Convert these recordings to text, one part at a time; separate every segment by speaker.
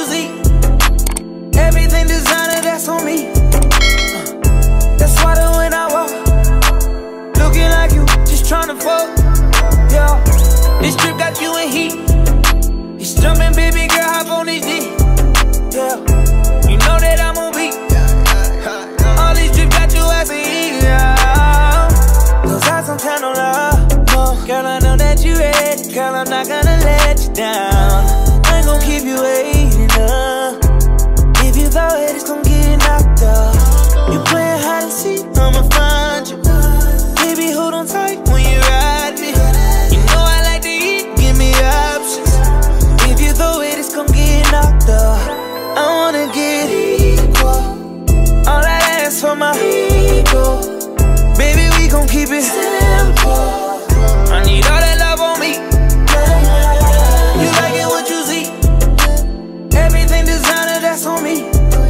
Speaker 1: you see. Everything designer, that's on me. That's why the when I walk, looking like you, just tryna fuck. Yeah, this trip got you in heat. It's jumping, baby girl, hop on this D. Yeah, you know that I'm on beat. All these trips got you asking eat. Yeah, those eyes some kind of love. No, girl, I know that you ready. Girl, I'm not gonna let you down. I ain't gon' keep you waiting up. If you throw it, it's gon' get knocked up. You playing hide and seek, I'ma find you. Baby, hold on tight when you ride me. You know I like to eat, give me options. If you throw it, it's gon' get knocked up. I wanna get equal. All I ask for my ego. Baby, we gon' keep it simple. I need all that love on me. You like it what you see. Everything designer, that's on me.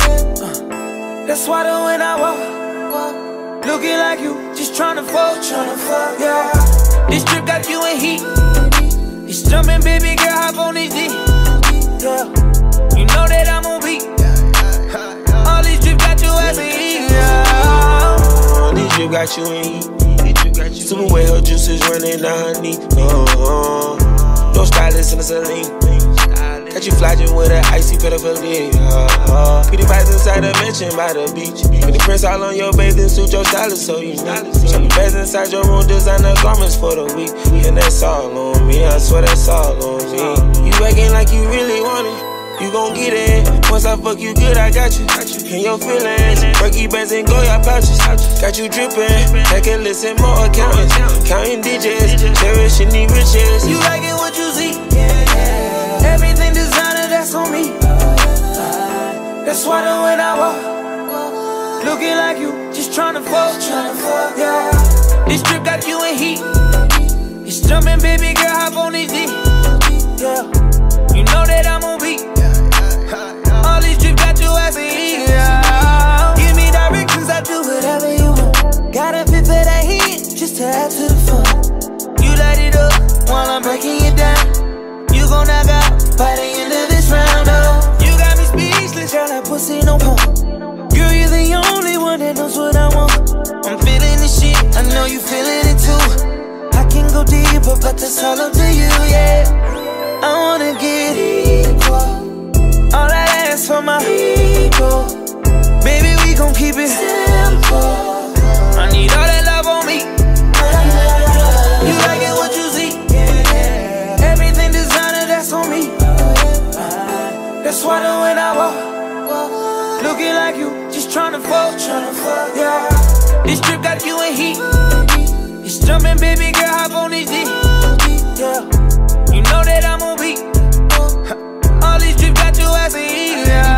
Speaker 1: That's why the when I walk, looking like you, just tryna fuck. Yeah, this trip got you in heat. It's jumping, baby girl, hop on this D. Yeah, you know that I'm on beat. All these trips got you asking eat. Yeah,
Speaker 2: these trips got you in heat. Super wet, her juices running down her knee. No stylist in the saline. Got you flogging with an icy pedophilia. Pretty vibes inside the mansion by the beach. With the prints all on your bathing suit, your stylist so you know. So the beds inside your room, designer garments for the week. And that's all on me, I swear that's all on me. You acting like you really want it. You gon' get it. Once I fuck you good, I got you. And your feelings, Berkey bands and Goya pouches. Got you drippin', take a listen, more accountants. Counting digits, cherishing the riches.
Speaker 1: You like it what you see. Everything designer, that's on me. That's why the when I walk, looking like you, just tryna fuck. Yeah, this trip got you in heat. It's jumping, baby girl, hop on this D. Yeah, you know that I'm on beat. All these trips got you asking eat. Yeah, give me directions, I do whatever you want. Got a fit for that heat, just to add to the fun. You light it up while I'm breaking it down. You gon' knock out by the end of this round, oh. You got me speechless, girl, that pussy no pump. Girl, you're the only one that knows what I want. I'm feeling this shit, I know you feeling it too. I can go deeper, but that's all up to you, yeah. I wanna get equal. All I ask for my ego. Baby, we gon' keep it simple. I need all that love on me. You like it what you see. Everything designer, that's on me. That's why the when I walk, looking like you, just tryna fuck. Yeah, this trip got you in heat. It's jumping, baby girl, hop on this D. Yeah, you know that I'm on beat. All these trips got you asking eat. Yeah.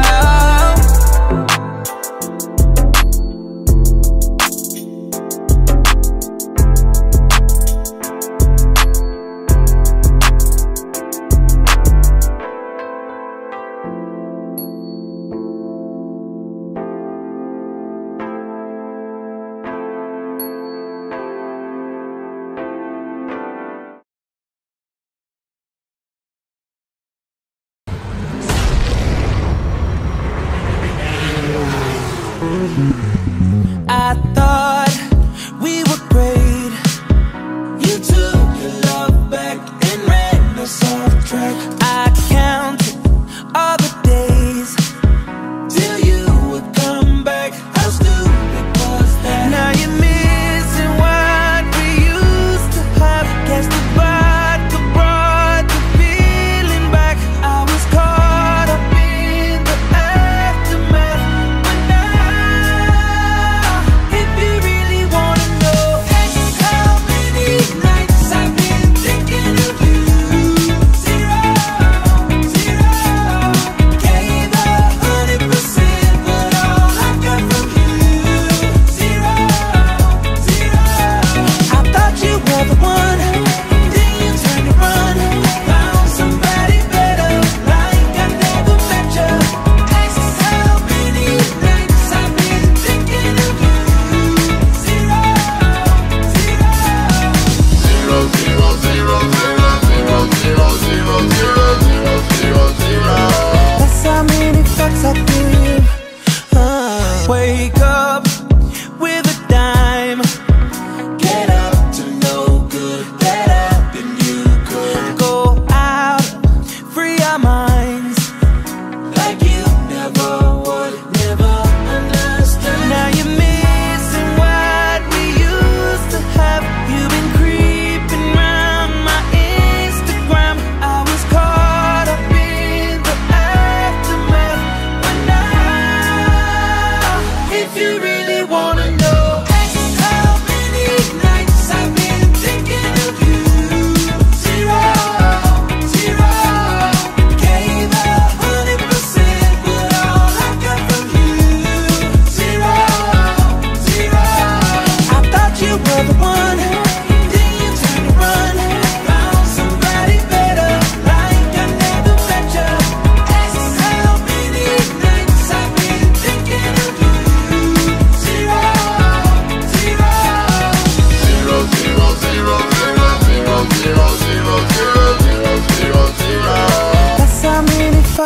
Speaker 1: I thought we were great. You took your love back and ran us off track. I counted all the days till you would come back. How stupid was that? Now you're missing what we used to have. Guess the vodka brought the feeling back. I was caught up in the aftermath when I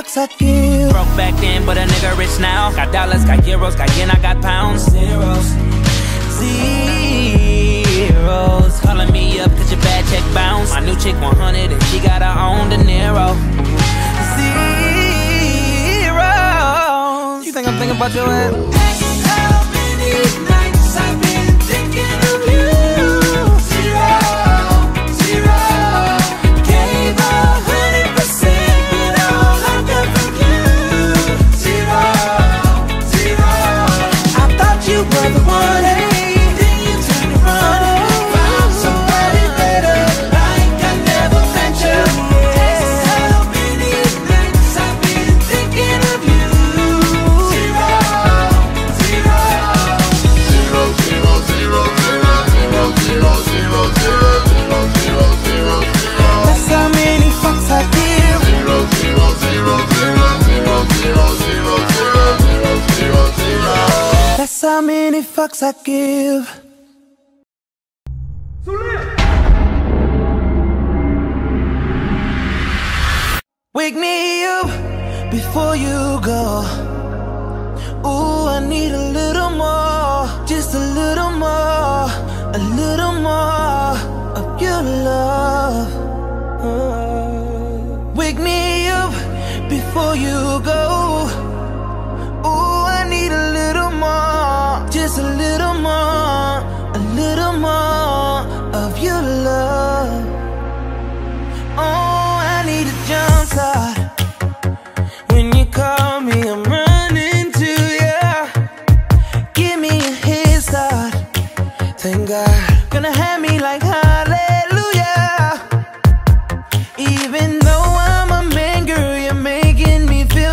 Speaker 1: fucks I give.
Speaker 3: Broke back then, but a nigga rich now. Got dollars, got euros, got yen, I got pounds. Zeros, zeros. Calling me up cause your bad check bounce. My new chick 100 and she got her own De Niro. Zeros. You think I'm thinking about your ass? How many nights I've been thinking of you? Zero, zero. Gave 100%, but all I got from you. Zero, zero. I thought you were the one, then you turned around. Found somebody better, like I never met you. How many nights I've been thinking of you? Zero, zero.
Speaker 4: Zero, zero, zero, zero, zero, zero, zero, zero, zero, zero, zero.
Speaker 1: That's how many fucks I give.
Speaker 4: Zero, zero, zero, zero, zero, zero, zero, zero, zero, zero.
Speaker 1: That's how many fucks I give. Wake me up before you go. Ooh, I need a little more, just a little more of your love. Wake me up before you go. Ooh, I need a little more, just a little more of your love. Oh, I need a jump start. When you call me, I'm running to you. Give me a head start. Thank God, gonna have me like hallelujah. Even though I'm a man, girl, you're making me feel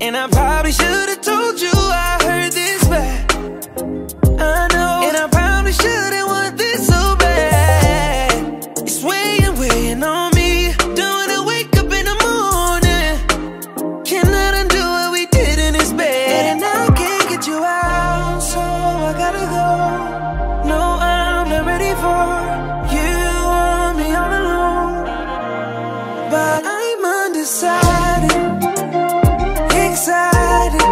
Speaker 1: And I probably should've told you I heard this bad. I know. And I probably shouldn't want this so bad. It's weighing on me. Don't wanna wake up in the morning. Cannot undo what we did in this bed. And I can't get you out, so I gotta go. No, I'm not ready for you. Want me all alone, but I'm undecided, excited,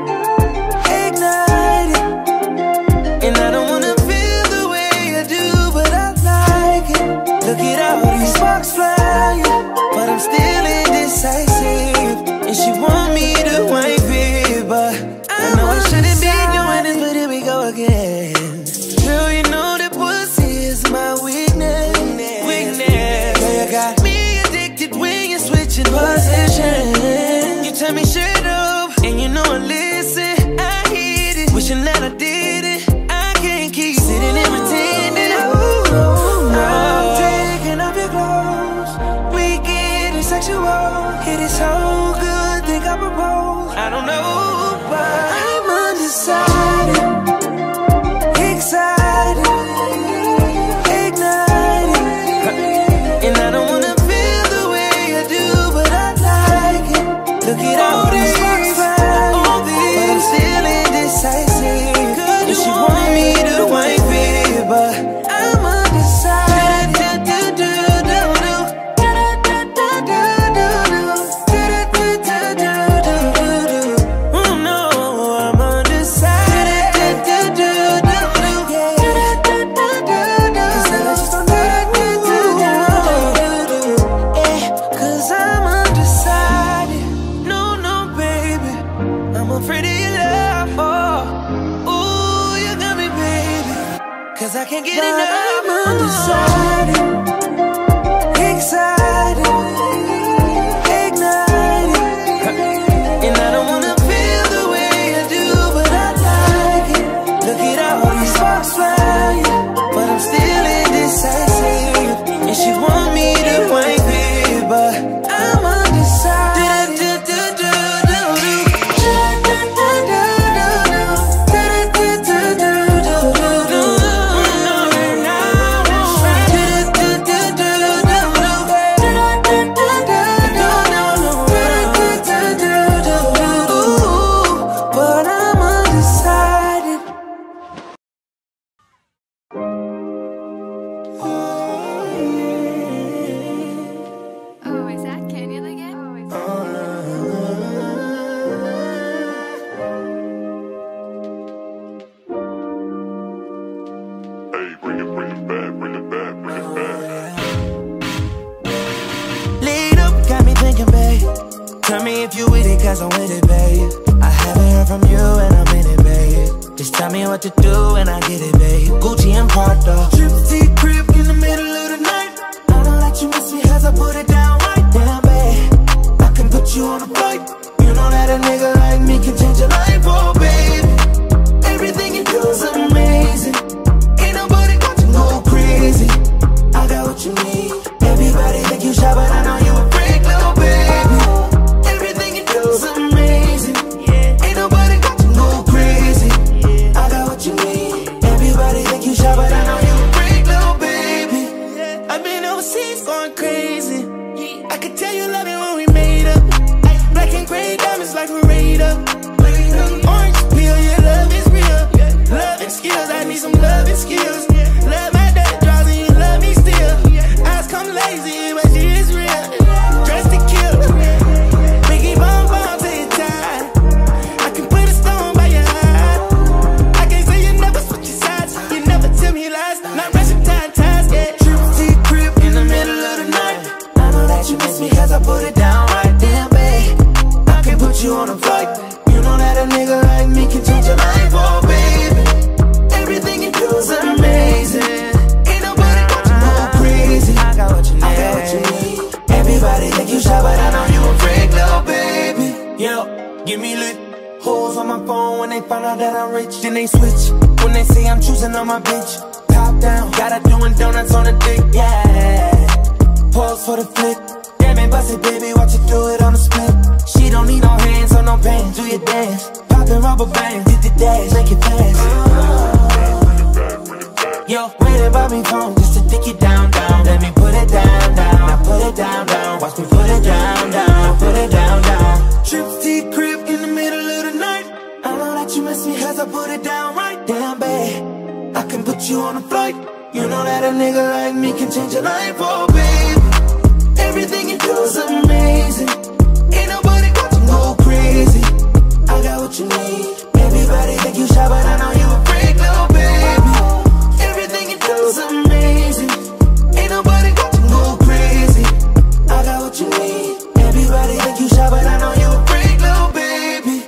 Speaker 1: ignited. And I don't wanna feel the way I do, but I like it. Look at all these sparks flying, but I'm still indecisive. And she want me to wipe it, but I know I shouldn't be doing this, but here we go again. Girl, you know that pussy is my weakness. Girl, you got me addicted when you're switching positions. You tell me shut up, and you know I listen. I hate it, wishing that I did it. I can't keep sitting and pretending. Ooh, I'm taking off your clothes. We getting sexual. It is so good, think I propose. I don't know, but I'm undecided, excited, ignited. And I don't wanna feel the way I do, but I like it. Look at all these sparks flying, but I'm still indecisive. And she want me to wipe it, but I'm undecided. Oh no, I'm undecided. Cause I'm undecided. No, no, baby, I'm afraid of your love. Oh, ooh, you got me, baby. Cause I can't get enough. I'm undecided, excited, ignited. And I don't wanna feel the way I do, but I like it. Look at all these sparks flying, but I'm still indecisive. And she want me to wipe it, but I'm undecided. But I'm undecided.
Speaker 5: Oh, is that Canyon again?
Speaker 4: Hey, bring it back, bring it back, bring it back.
Speaker 1: Lead up, got me thinking, babe. Tell me if you with it, cause I'm with it, babe. I haven't heard from you and I'm in it, babe. Just tell me what to do and I get it, babe. Gucci and Prada, Trip crib in the middle of the night. I don't let you miss me as I put it down right down, babe. I can put you on a flight. You know that a nigga like me can change your life, oh baby. Everything you do is amazing. Ain't nobody got to go crazy. I got what you need. Everybody think you shy, but I know you a freak, little baby. Everything you do is amazing. Ain't nobody got to go crazy. I got what you need. Everybody think you shy, but I know you a freak, little baby. I've been overseas going crazy. I could tell you love it when we made up. Black and gray diamonds like we're raid up. Orange peel, your love is real. Love and skills, I need some love and skills. Love my dirty draws and you love me still. Eyes come lazy, but she is real. Dressed to kill. Biggie bomb bomb till you're tired. I can put a stone by your eye. I can't say you never switch your sides. You never tell me lies. Not rushing ties, yeah. Trip crib in the middle of the night. I know that you miss me cause I put it down right there, babe. I can put you on a flight. You know that a nigga like me can change your life, oh baby. Everything you do is amazing. Ain't nobody got to go crazy. I got what you need. Everybody think you shy, but I know you a freak, little baby. Yo, give me lit. Hoes on my phone when they find out that I'm rich. Then they switch when they say I'm choosing on my bitch. Top down, got her doing donuts on the dick, yeah. Pose for the flick. Damn it, bust it, baby, watch you do it on the split. She don't need no hands or no pants. rubber band. Hit the dash, make it fast. Yo, waiting by me phone just to take it down, down. Let me put it down, down. Now put it down, down. Watch me put it down, down. Put it down, down. Trips to your crib in the middle of the night. I know that you miss me as I put it down right down, babe. I can put you on a flight. You know that a nigga like me can change your life, oh babe. Everything you do is amazing. Ain't nobody got to go crazy. I got what you need. Everybody think you shy, but I know you a freak, little baby. Everything you do is amazing. Ain't nobody got to go crazy. I got what you need. Everybody think you shy, but I know you a freak, little baby.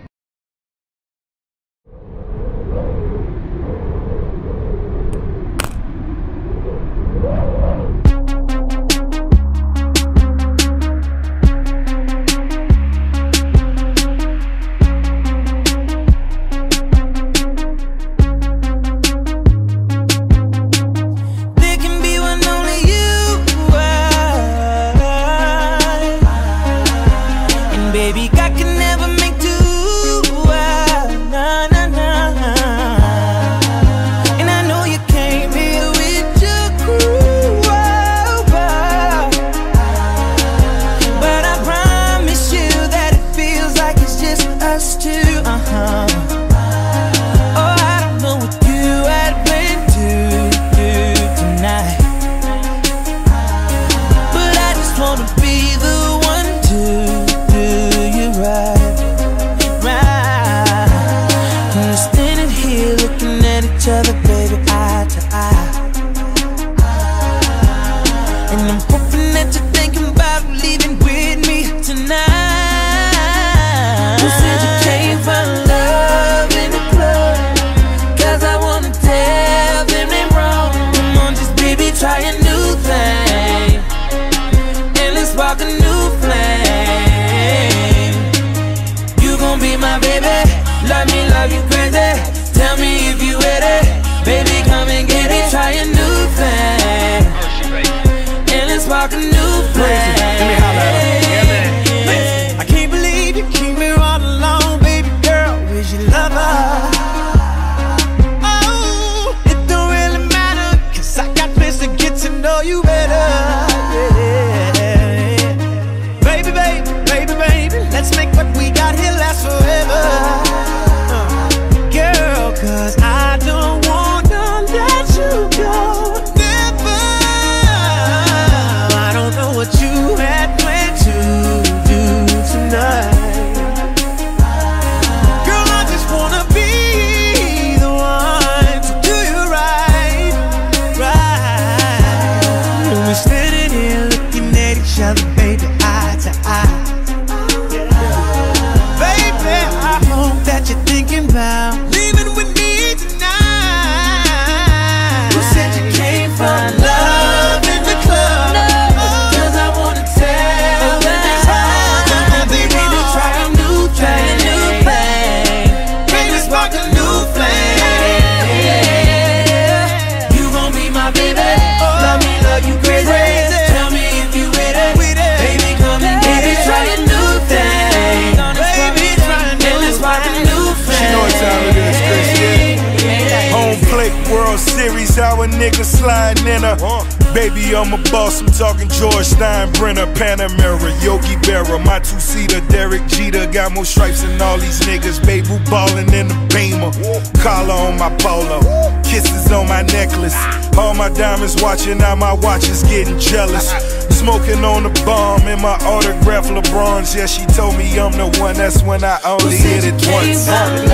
Speaker 6: Niggas sliding in her. Baby, I'm a boss, I'm talking George Steinbrenner, Panamera, Yogi Berra, my two-seater, Derek Jeter. Got more stripes than all these niggas. Baby ballin' in the Beamer, collar on my polo, kisses on my necklace. All my diamonds watching, now my watch is getting jealous. Smoking on the bomb in my autograph LeBrons. Yeah, she told me I'm the one, that's when I only hit it once.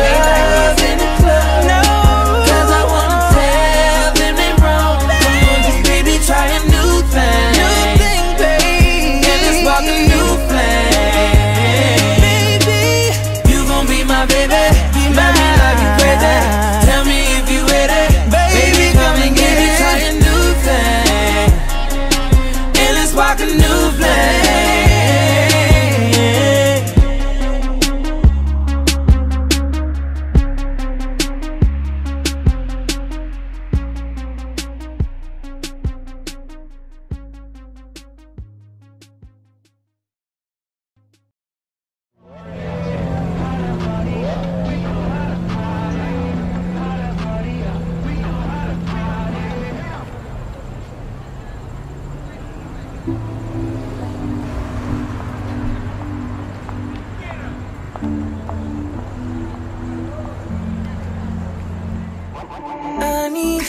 Speaker 1: Try a new thing, baby. And let's walk a new flame, baby. You gon' be my baby. Let me love you crazy. Tell me if you with it, baby. Come and get it. Try a new thing, and let's walk a new flame.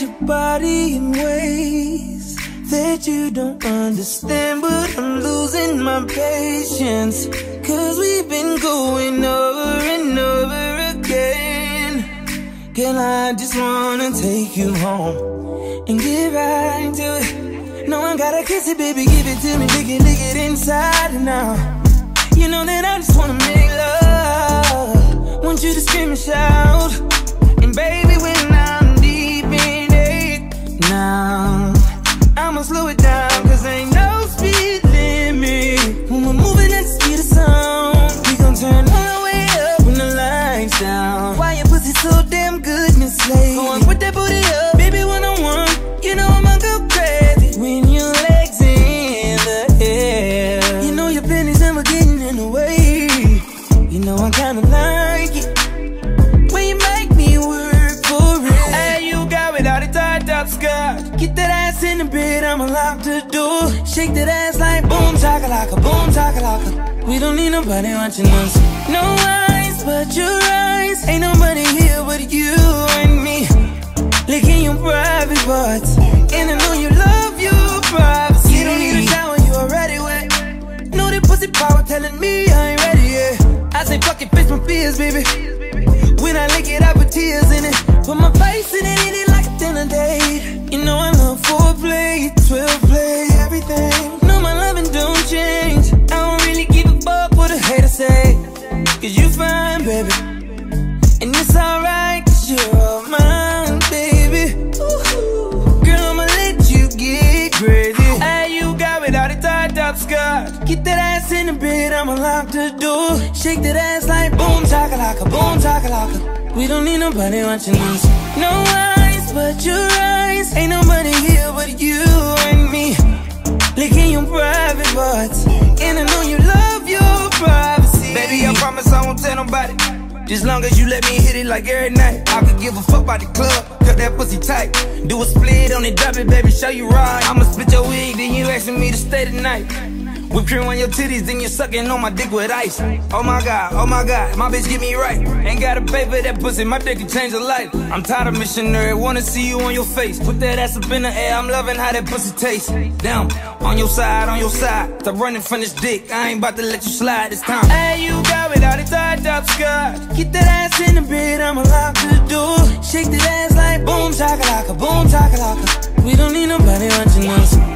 Speaker 1: your body in ways that you don't understand, but I'm losing my patience, 'cause we've been going over and over again. Girl, I just wanna take you home and get right to it. No one gotta kiss it, baby, give it to me, lick it inside and out. You know that I just wanna make love, want you to scream and shout. And baby, when I'm deep in it, now I'ma slow it down, 'cause ain't no speed limit when we're moving at the speed of sound. We gon' turn all the way up when the lights down. Why your pussy so damn good and slay? Go on, put that booty up, baby, one-on-one. You know I'ma go crazy when your legs in the air. You know your pennies never getting in the way. You know I kinda like it when you make me work for it. Hey, you got without a tied-up skirt. Get that ass in the bed, I'ma lock the door. Shake that ass like boom chakalaka, boom chakalaka. We don't need nobody watching us. No eyes but your eyes. Ain't nobody here but you and me, licking your private parts. And I know you love your privacy. You don't need a shower, you already wet. Know that pussy power telling me I ain't ready yet. I say fuck it, face my fears, baby. When I lick it, I put tears in it. Put my face in it, eat it like a dinner date. You know I love foreplay, 12 play, everything. No, my loving don't change. I don't really give a fuck what a hater say, 'cause you fine, baby. And it's alright, 'cause you're all mine, baby. Ooh. Girl, I'ma let you get crazy. Hey, you got without a tied-up skirt. Get that ass in the bed, I'ma lock the door. Shake that ass like boom chakalaka, boom chakalaka. We don't need nobody watching us. No eyes but your eyes. Ain't nobody here but you and me, licking your private parts. And I know you love your privacy. Baby, I promise I won't tell nobody, just long as you let me hit it like every night. I could give a fuck about the club, cut that pussy tight. Do a split on it, drop it, baby, show you right. I'ma split your wig, then you asking me to stay tonight. Whip cream on your titties, then you're sucking on my dick with ice. Oh my god, my bitch get me right. Ain't gotta pay for that pussy, my dick can change a life. I'm tired of missionary, wanna see you on your face. Put that ass up in the air, I'm loving how that pussy tastes. Damn, on your side, stop running from this dick, I ain't about to let you slide this time. Hey, you got without a tied-up skirt. Get that ass in the bed, I'ma lock the door. Shake that ass like boom chakalaka, boom chakalaka. We don't need nobody watching us.